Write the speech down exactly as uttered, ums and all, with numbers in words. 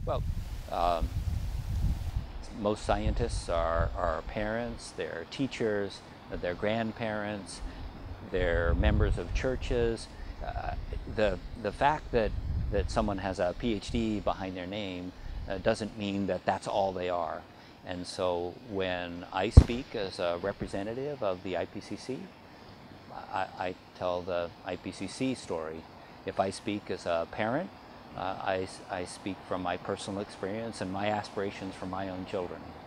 Well, um, most scientists are, are parents, they're teachers, they're grandparents, they're members of churches. Uh, the, the fact that, that someone has a PhD behind their name uh, doesn't mean that that's all they are. And so when I speak as a representative of the I P C C, I, I tell the I P C C story. If I speak as a parent, uh, I, I speak from my personal experience and my aspirations for my own children.